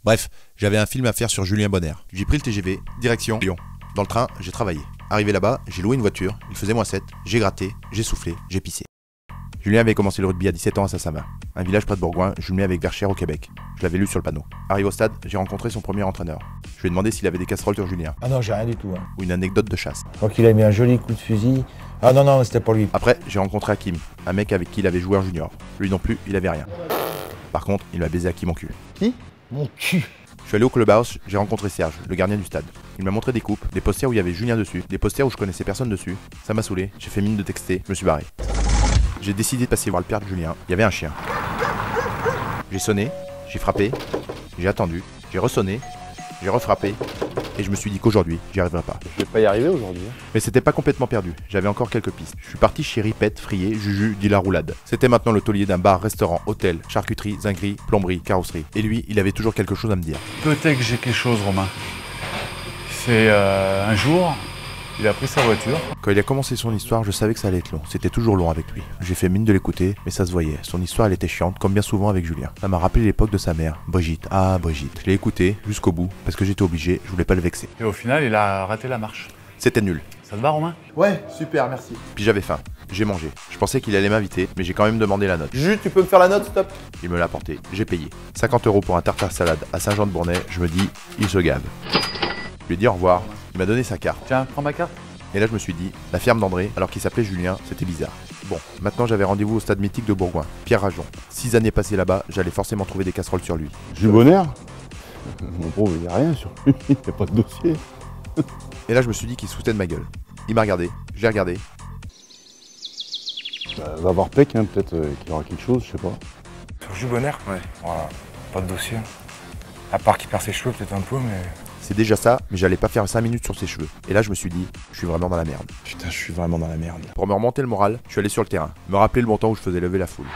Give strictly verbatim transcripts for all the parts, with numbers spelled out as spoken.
Bref, j'avais un film à faire sur Julien Bonner. J'ai pris le T G V, direction Lyon. Dans le train, j'ai travaillé. Arrivé là-bas, j'ai loué une voiture, il faisait moins sept, j'ai gratté, j'ai soufflé, j'ai pissé. Julien avait commencé le rugby à dix-sept ans à Saint-Savin, un village près de Bourgoin, jumelé avec Verchères au Québec. Je l'avais lu sur le panneau. Arrivé au stade, j'ai rencontré son premier entraîneur. Je lui ai demandé s'il avait des casseroles sur Julien. Ah non, j'ai rien du tout. Hein. Ou une anecdote de chasse. Je crois qu'il a mis un joli coup de fusil. Ah non, non, c'était pas lui. Après, j'ai rencontré Hakim, un mec avec qui il avait joué en junior. Lui non plus, il avait rien. Par contre, il m'a baisé Hakim mon cul. Qui? Mon cul. Je suis allé au clubhouse, j'ai rencontré Serge, le gardien du stade. Il m'a montré des coupes, des posters où il y avait Julien dessus, des posters où je connaissais personne dessus. Ça m'a saoulé, j'ai fait mine de texter, je me suis barré. J'ai décidé de passer voir le père de Julien, il y avait un chien. J'ai sonné, j'ai frappé, j'ai attendu, j'ai ressonné, j'ai refrappé, et je me suis dit qu'aujourd'hui, j'y arriverai pas. Je vais pas y arriver aujourd'hui. Mais c'était pas complètement perdu, j'avais encore quelques pistes. Je suis parti chez Ripette, Frier, Juju, dit la roulade. C'était maintenant le taulier d'un bar, restaurant, hôtel, charcuterie, zinguerie, plomberie, carrosserie. Et lui, il avait toujours quelque chose à me dire. Peut-être que j'ai quelque chose, Romain. C'est euh, un jour, il a pris sa voiture. Quand il a commencé son histoire, je savais que ça allait être long. C'était toujours long avec lui. J'ai fait mine de l'écouter, mais ça se voyait. Son histoire, elle était chiante, comme bien souvent avec Julien. Ça m'a rappelé l'époque de sa mère, Brigitte. Ah, Brigitte. Je l'ai écouté jusqu'au bout, parce que j'étais obligé, je voulais pas le vexer. Et au final, il a raté la marche. C'était nul. Ça te va, Romain? Ouais, super, merci. Puis j'avais faim. J'ai mangé. Je pensais qu'il allait m'inviter, mais j'ai quand même demandé la note. Jules, tu peux me faire la note, stop? Il me l'a apporté. J'ai payé. cinquante euros pour un tartare salade à Saint-Jean-de-Bournay. Je me dis, il se gave. Je lui ai dit au revoir. Il m'a donné sa carte. Tiens, prends ma carte. Et là, je me suis dit, la ferme d'André, alors qu'il s'appelait Julien, c'était bizarre. Bon, maintenant j'avais rendez-vous au stade mythique de Bourgoin, Pierre Rajon. Six années passées là-bas, j'allais forcément trouver des casseroles sur lui. Jules Bonner? Mon pauvre, il n'y a rien sur lui, il n'y a pas de dossier. Et là, je me suis dit qu'il se foutait de ma gueule. Il m'a regardé, je l'ai regardé. Bah, va voir Peck, hein, peut-être euh, qu'il aura quelque chose, je sais pas. Sur Jules Bonner? Ouais. Voilà, pas de dossier. À part qu'il perd ses cheveux, peut-être un peu, mais. C'est déjà ça, mais j'allais pas faire cinq minutes sur ses cheveux. Et là, je me suis dit, je suis vraiment dans la merde. Putain, je suis vraiment dans la merde. Pour me remonter le moral, je suis allé sur le terrain, me rappeler le bon temps où je faisais lever la foule.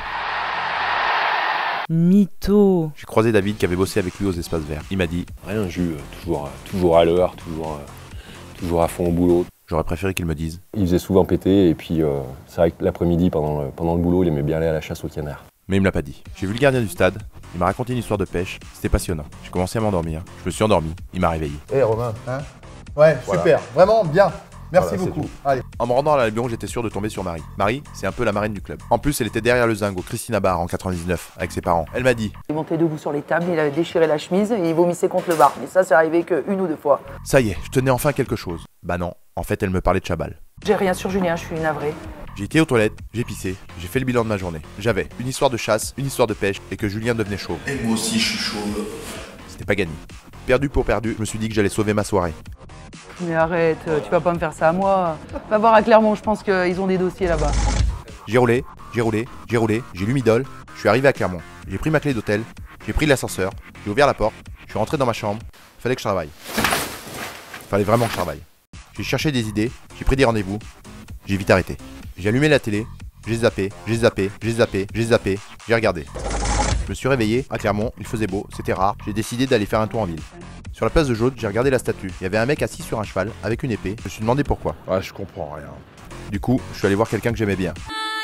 Mytho. J'ai croisé David qui avait bossé avec lui aux espaces verts. Il m'a dit, Rien, Jules, toujours, toujours à l'heure, toujours, euh, toujours à fond au boulot. j'aurais préféré qu'il me dise. Il faisait souvent péter, et puis euh, c'est vrai que l'après-midi, pendant, le- pendant le boulot, il aimait bien aller à la chasse au canard. Mais il me l'a pas dit. J'ai vu le gardien du stade, il m'a raconté une histoire de pêche, c'était passionnant. J'ai commencé à m'endormir, je me suis endormi, il m'a réveillé. Eh Romain, hein? Ouais, Voilà. super, vraiment bien. Merci Voilà, c'est beaucoup. tout. Allez. En me rendant à l'Albion, j'étais sûr de tomber sur Marie. Marie, c'est un peu la marraine du club. En plus, elle était derrière le zinc au Christina Bar en quatre-vingt-dix-neuf avec ses parents. Elle m'a dit, Il montait debout sur les tables, il avait déchiré la chemise et il vomissait contre le bar. Mais ça, c'est arrivé qu'une ou deux fois. ça y est, je tenais enfin quelque chose. Bah non, en fait, elle me parlait de Chabal. J'ai rien sur Julien, je suis navrée. J'ai été aux toilettes, j'ai pissé, j'ai fait le bilan de ma journée. J'avais une histoire de chasse, une histoire de pêche et que Julien devenait chauve. Et moi aussi je suis chauve. C'était pas gagné. Perdu pour perdu, je me suis dit que j'allais sauver ma soirée. Mais arrête, tu vas pas me faire ça à moi. Va voir à Clermont, je pense qu'ils ont des dossiers là-bas. J'ai roulé, j'ai roulé, j'ai roulé, j'ai lu Midol, je suis arrivé à Clermont. J'ai pris ma clé d'hôtel, j'ai pris l'ascenseur, j'ai ouvert la porte, je suis rentré dans ma chambre, fallait que je travaille. Fallait vraiment que je travaille. J'ai cherché des idées, j'ai pris des rendez-vous, j'ai vite arrêté. J'ai allumé la télé, j'ai zappé, j'ai zappé, j'ai zappé, j'ai zappé, j'ai regardé. Je me suis réveillé à Clermont, il faisait beau, c'était rare, j'ai décidé d'aller faire un tour en ville. Sur la place de Jaude, j'ai regardé la statue. Il y avait un mec assis sur un cheval avec une épée. Je me suis demandé pourquoi. Ouais, je comprends rien. Du coup, je suis allé voir quelqu'un que j'aimais bien.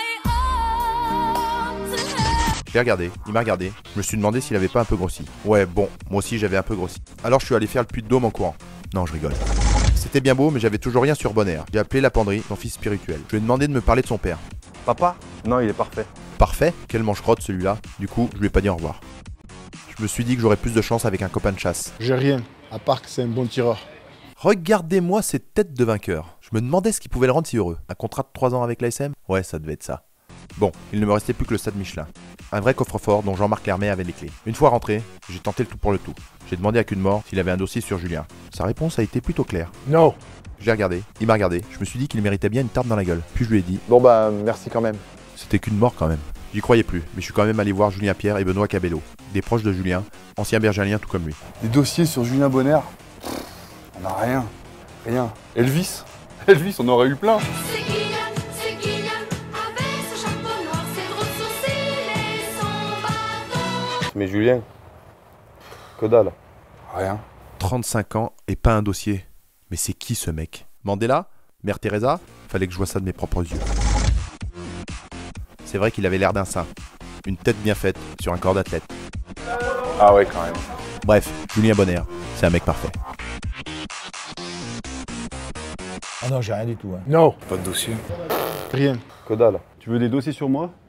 Je l'ai regardé, il m'a regardé. Je me suis demandé s'il avait pas un peu grossi. Ouais, bon, moi aussi j'avais un peu grossi. Alors je suis allé faire le puits de Dôme en courant. Non, je rigole. C'était bien beau, mais j'avais toujours rien sur Bonner. J'ai appelé la penderie, son fils spirituel. Je lui ai demandé de me parler de son père. Papa? Non, il est parfait. Parfait? Quel mange-crotte celui-là. Du coup, je lui ai pas dit au revoir. Je me suis dit que j'aurais plus de chance avec un copain de chasse. J'ai rien, à part que c'est un bon tireur. Regardez-moi cette tête de vainqueur. Je me demandais ce qui pouvait le rendre si heureux. Un contrat de trois ans avec l'A S M? Ouais, ça devait être ça. Bon, il ne me restait plus que le stade Michelin. Un vrai coffre-fort dont Jean-Marc Lermet avait les clés. Une fois rentré, j'ai tenté le tout pour le tout. J'ai demandé à Cudemort s'il avait un dossier sur Julien. Sa réponse a été plutôt claire. Non. Je l'ai regardé, il m'a regardé. Je me suis dit qu'il méritait bien une tarte dans la gueule. Puis je lui ai dit, Bon bah, merci quand même. c'était Cudemort quand même. J'y croyais plus, mais je suis quand même allé voir Julien Pierre et Benoît Cabello, des proches de Julien, anciens bergaliens tout comme lui. Des dossiers sur Julien Bonner? Pff, on n'a rien. Rien. Elvis? Elvis, on aurait eu plein. C'est Guyane, c'est Guyane, avec ce chapeau noir, ses gros sourcils et son bâton. Mais Julien, que dalle. Rien. trente-cinq ans et pas un dossier. Mais c'est qui ce mec? Mandela? Mère Teresa? Fallait que je voie ça de mes propres yeux. C'est vrai qu'il avait l'air d'un saint. Une tête bien faite sur un corps d'athlète. Ah ouais, quand même. Bref, Julien Bonner, c'est un mec parfait. Ah non, j'ai rien du tout. Hein. Non. Pas de dossier. Rien. Que dalle. Tu veux des dossiers sur moi?